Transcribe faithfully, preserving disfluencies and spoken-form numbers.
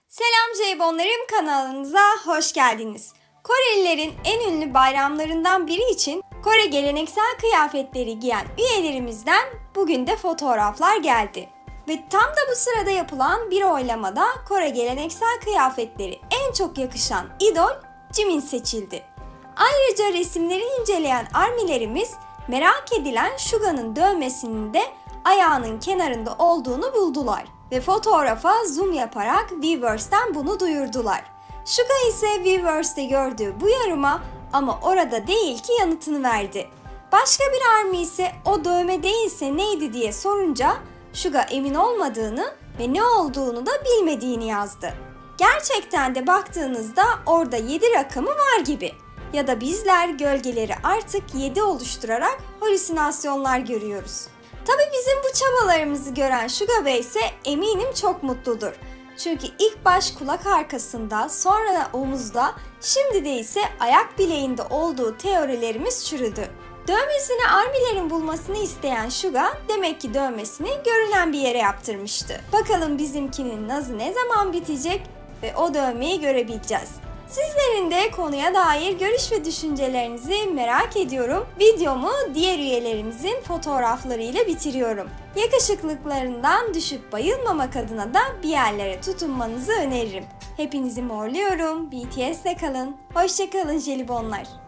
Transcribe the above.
Selam Jelibonlarım, kanalımıza hoş geldiniz. Korelilerin en ünlü bayramlarından biri için Kore geleneksel kıyafetleri giyen üyelerimizden bugün de fotoğraflar geldi. Ve tam da bu sırada yapılan bir oylamada Kore geleneksel kıyafetleri en çok yakışan idol Jimin seçildi. Ayrıca resimleri inceleyen armilerimiz merak edilen Suga'nın dövmesinin de ayağının kenarında olduğunu buldular ve fotoğrafa zoom yaparak Weverse'den bunu duyurdular. Suga ise Weverse'de gördüğü bu yoruma ama orada değil ki yanıtını verdi. Başka bir army ise o dövme değilse neydi diye sorunca Suga emin olmadığını ve ne olduğunu da bilmediğini yazdı. Gerçekten de baktığınızda orada yedi rakamı var gibi. Ya da bizler gölgeleri artık yedi oluşturarak halüsinasyonlar görüyoruz. Tabi bizim bu çabalarımızı gören Suga Bey ise eminim çok mutludur. Çünkü ilk baş kulak arkasında, sonra da omuzda, şimdi de ise ayak bileğinde olduğu teorilerimiz çürüdü. Dövmesini armilerin bulmasını isteyen Suga demek ki dövmesini görünen bir yere yaptırmıştı. Bakalım bizimkinin nazı ne zaman bitecek ve o dövmeyi görebileceğiz. Sizlerin de konuya dair görüş ve düşüncelerinizi merak ediyorum. Videomu diğer üyelerimizin fotoğraflarıyla bitiriyorum. Yakışıklıklarından düşüp bayılmamak adına da bir yerlere tutunmanızı öneririm. Hepinizi morluyorum. B T S'le kalın. Hoşça kalın jelibonlar.